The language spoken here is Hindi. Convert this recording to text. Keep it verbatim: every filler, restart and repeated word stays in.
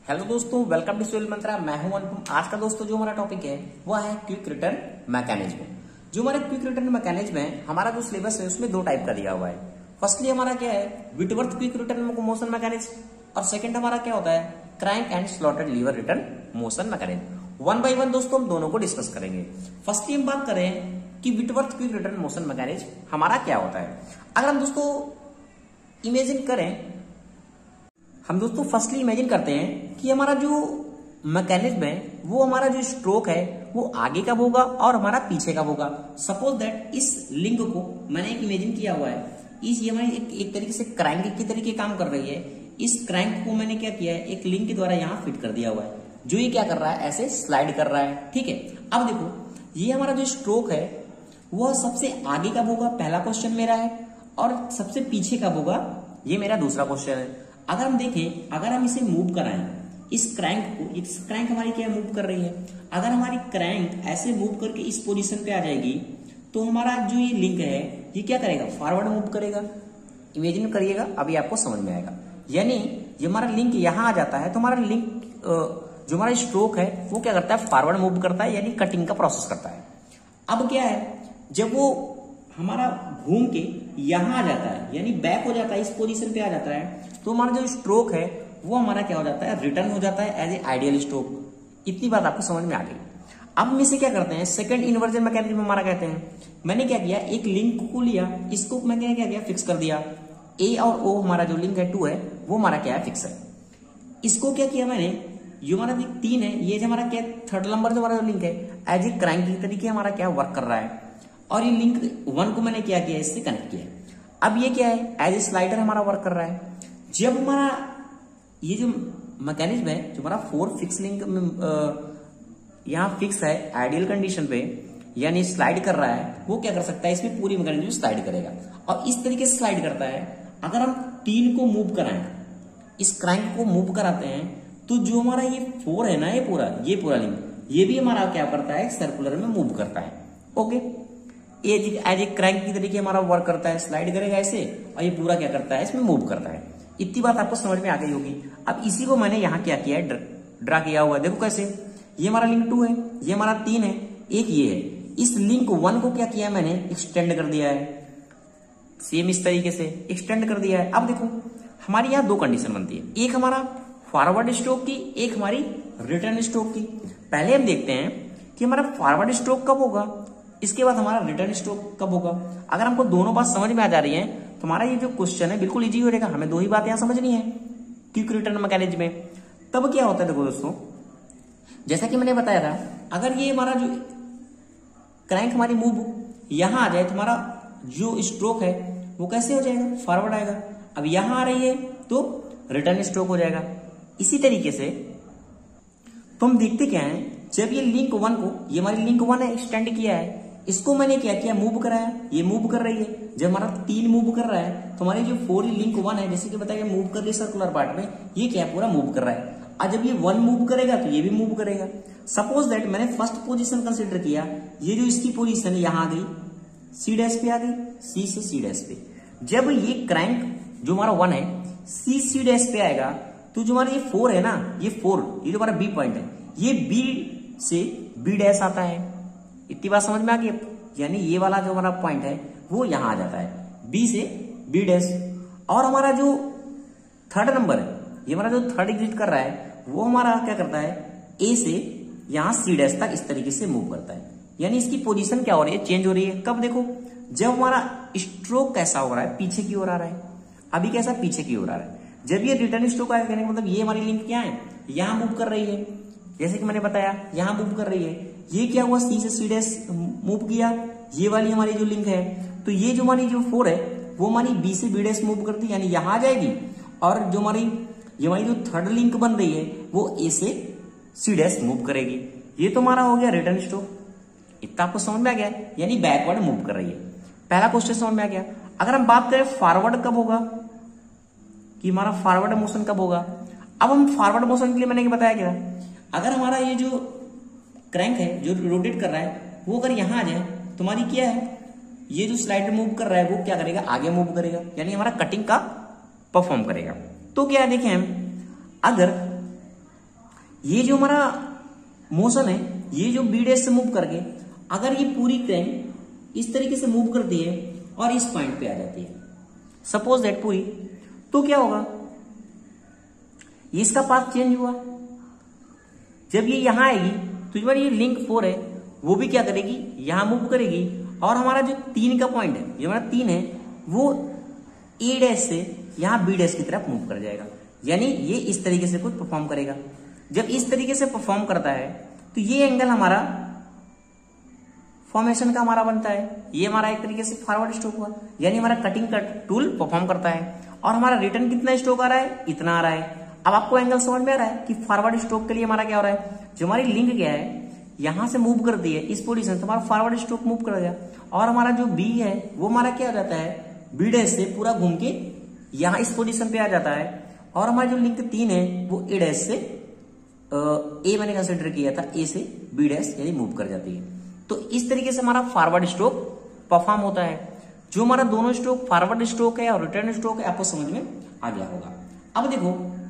हेलो दोस्तों, वेलकम टू सोइल मंत्रा। मैं हूं अनुपम। आज का दोस्तों जो हमारा टॉपिक है वो है क्विक रिटर्न मैकेनिज्म। जो हमारे क्विक रिटर्न मैकेनिज्म है, हमारा जो सिलेबस है उसमें दो टाइप का दिया हुआ है। फर्स्टली हमारा क्या है, Whitworth quick return motion mechanism, और सेकंड हमारा क्या होता है, crank and slotted lever return motion mechanism. One by one दोस्तों हम दोनों को डिस्कस करेंगे। फर्स्टली हम बात करें कि Whitworth quick return motion mechanism हमारा क्या होता है। अगर हम दोस्तों इमेजिन करें, हम दोस्तों फर्स्टली इमेजिन करते हैं कि हमारा जो मैकेनिज्म है वो हमारा जो स्ट्रोक है वो आगे कब होगा और हमारा पीछे कब होगा। सपोज दैट इस लिंक को मैंने एक इमेजिन किया हुआ है, इस ये हमारी एक, एक तरीके से क्रैंक की तरीके काम कर रही है। इस क्रैंक को मैंने क्या किया है, एक लिंक के द्वारा यहाँ फिट कर दिया हुआ है, जो ये क्या कर रहा है, ऐसे स्लाइड कर रहा है। ठीक है, अब देखो ये हमारा जो स्ट्रोक है वह सबसे आगे कब होगा, पहला क्वेश्चन मेरा है, और सबसे पीछे कब होगा, ये मेरा दूसरा क्वेश्चन है। अगर हम देखें, अगर हम इसे मूव कराएं, इस क्रैंक को, इस क्रैंक हमारी क्या मूव कर रही है, अगर हमारी क्रैंक ऐसे मूव करके इस पोजीशन पे आ जाएगी तो हमारा जो ये लिंक है ये क्या करेगा, फॉरवर्ड मूव करेगा। इमेजिन करिएगा, अभी आपको समझ में आएगा। यानी ये हमारा लिंक यहाँ आ जाता है तो हमारा लिंक जो हमारा स्ट्रोक है वो क्या करता है, फॉरवर्ड मूव करता है, यानी कटिंग का प्रोसेस करता है। अब क्या है, जब वो हमारा घूम के यहां आ जाता है, यानी बैक हो जाता है, इस पोजीशन पे आ जाता है, तो हमारा जो स्ट्रोक है वो हमारा क्या हो जाता है, रिटर्न हो जाता है एज ए आइडियल स्ट्रोक। इतनी बात आपको समझ में आ गई। अब हम इसे क्या करते हैं, सेकंड इन्वर्जन मैकेनिज्म हमारा कहते हैं। मैंने क्या किया, एक लिंक को लिया, इसको मैंने क्या किया, फिक्स कर दिया। ए और ओ हमारा जो लिंक है टू है वो हमारा क्या है, फिक्स है। इसको क्या किया मैंने, ये हमारा तीन है, ये जो हमारा क्या थर्ड नंबर जो हमारा जो लिंक है एज ए क्रैंक की तरीके हमारा क्या वर्क कर रहा है, और ये लिंक वन को मैंने क्या किया, इससे कनेक्ट किया। अब ये क्या है, एज ए स्लाइडर हमारा वर्क कर रहा है। जब हमारा ये जो मैकेनिज्म है, जो हमारा फोर फिक्स लिंक यहाँ फिक्स है आइडियल कंडीशन पे, यानी स्लाइड कर रहा है, वो क्या कर सकता है, इसमें पूरी मैकेनिज्म स्लाइड करेगा और इस तरीके से स्लाइड करता है। अगर हम तीन को मूव कराएं, इस क्रैंक को मूव कराते हैं, तो जो हमारा ये फोर है ना, ये पूरा ये पूरा लिंक, ये भी हमारा क्या करता है, सर्कुलर में मूव करता है। ओके, एज ए क्रैंक की तरीके हमारा वर्क करता है, स्लाइड करेगा ऐसे, और ये पूरा क्या करता है, इसमें मूव करता है। इतनी बात आपको समझ में आ गई होगी। अब इसी को मैंने यहाँ क्या किया है, ड्रा किया हुआ है। देखो कैसे, ये हमारा लिंक टू है, ये हमारा तीन है, एक ये है। इस लिंक वन को क्या किया है, मैंने एक्सटेंड कर दिया है, सेम इस तरीके से एक्सटेंड कर दिया है। अब देखो हमारी यहाँ दो कंडीशन बनती है, एक हमारा फॉरवर्ड स्ट्रोक की, एक हमारी रिटर्न स्ट्रोक की। पहले हम देखते हैं कि हमारा फॉरवर्ड स्ट्रोक कब होगा, इसके बाद हमारा रिटर्न स्ट्रोक कब होगा। अगर हमको दोनों बात समझ में आ जा रही है तो हमारा ये जो क्वेश्चन है बिल्कुल इजी हो जाएगा। हमें दो ही बात यहाँ समझनी है क्विक रिटर्न मैकेनिज्म में। तब क्या होता है, देखो दोस्तों, जैसा कि मैंने बताया था, अगर ये हमारा जो क्रैंक हमारी मूव यहां आ जाए तो हमारा जो स्ट्रोक है वो कैसे हो जाएगा, फॉरवर्ड आएगा। अब यहां आ रही है तो रिटर्न स्ट्रोक हो जाएगा। इसी तरीके से तो हम देखते क्या है, जब ये लिंक वन को, ये हमारी लिंक वन है, एक्सटेंड किया है, इसको मैंने क्या किया, मूव कराया, ये मूव कर रही है। जब हमारा तीन मूव कर रहा है तो हमारी जो फोर लिंक वन है, जैसे कि बताया मूव कर रही है सर्कुलर पार्ट में, ये क्या पूरा मूव कर रहा है। और जब ये वन मूव करेगा तो ये भी मूव करेगा। सपोज दैट मैंने फर्स्ट पोजीशन कंसिडर किया, ये जो इसकी पोजीशन यहाँ आ गई, सी डैश पे आ गई, सी से सी डैश पे। जब ये क्रैंक जो हमारा वन है सी सी डैश पे आएगा तो जो हमारा ये फोर है ना, ये फोर, ये जो हमारा बी पॉइंट है, ये बी से बी डैश आता है। इतनी बात समझ में आ गई। यानी ये वाला जो हमारा पॉइंट है वो यहां आ जाता है, बी से बी डैश। और हमारा जो थर्ड नंबर है, ये हमारा जो थर्ड एग्जिट कर रहा है, वो हमारा क्या करता है, ए से यहां सी डैश तक इस तरीके से मूव करता है। यानी इसकी पोजीशन क्या हो रही है, चेंज हो रही है। कब, देखो जब हमारा स्ट्रोक कैसा हो रहा है, पीछे की ओर आ रहा है। अभी कैसा, पीछे की ओर आ रहा है। जब ये रिटर्न स्ट्रोक आएगा, कहने का मतलब ये हमारी लिंक क्या है, यहां मूव कर रही है, जैसे कि मैंने बताया यहां मूव कर रही है। ये क्या हुआ, सी से सी डैश मूव किया, ये वाली हमारी जो लिंक है, तो ये जो हमारी जो फोर है वो हमारी बी से बी डैश मूव करती है, यानी यहां आ जाएगी। और जो हमारी ये हमारी जो थर्ड लिंक बन रही है वो ए से सी डैश मूव करेगी। ये तो हमारा हो गया रिटर्न स्ट्रोक। इतना आपको समझ में आ गया, यानी बैकवर्ड मूव कर रही है। पहला क्वेश्चन समझ में आ गया। अगर हम बात करें फॉरवर्ड कब होगा, कि हमारा फॉरवर्ड मोशन कब होगा। अब हम फॉरवर्ड मोशन के लिए मैंने बताया क्या, अगर हमारा ये जो क्रैंक है जो रोटेट कर रहा है वो अगर यहां आ जाए तो हमारी क्या है, ये जो स्लाइडर मूव कर रहा है वो क्या करेगा, आगे मूव करेगा, यानी हमारा कटिंग का परफॉर्म करेगा। तो क्या देखें हम, अगर ये जो हमारा मोशन है, ये जो बी डैश से मूव करके अगर ये पूरी क्रेन इस तरीके से मूव करती है और इस पॉइंट पे आ जाती है, सपोज दैट पूरी, तो क्या होगा, ये इसका पाथ चेंज हुआ। जब ये यहां आएगी तो जो ये लिंक फोर है वो भी क्या करेगी, यहां मूव करेगी और हमारा जो तीन का पॉइंट है, जो हमारा तीन है, वो ए डैश से यहां बी डैश की तरफ मूव कर जाएगा। यानी ये इस तरीके से कुछ परफॉर्म करेगा। जब इस तरीके से परफॉर्म करता है तो ये एंगल हमारा फॉर्मेशन का हमारा बनता है। ये हमारा एक तरीके से फॉरवर्ड स्ट्रोक हुआ, यानी हमारा कटिंग का टूल परफॉर्म करता है और हमारा रिटर्न कितना स्ट्रोक आ रहा है, इतना आ रहा है। अब आपको एंगल समझ में आ रहा है कि फॉरवर्ड स्ट्रोक के लिए हमारा क्या हो रहा है, जो हमारी लिंक क्या है यहां से मूव करती है इस पोजीशन से, हमारा फॉरवर्ड स्ट्रोक मूव कर गया और हमारा जो बी है वो हमारा क्या हो जाता है, बी डैश से पूरा घूम के यहां इस पोजीशन पे आ जाता है और हमारी जो लिंक तीन है वो ए डैश से, ए मैंने कंसिडर किया था, ए से बी डैश यानी मूव कर जाती है। तो इस तरीके से हमारा फॉरवर्ड स्ट्रोक परफॉर्म होता है। जो हमारा दोनों स्ट्रोक फॉरवर्ड स्ट्रोक है और रिटर्न स्ट्रोक है, आपको समझ में आ गया होगा। अब देखो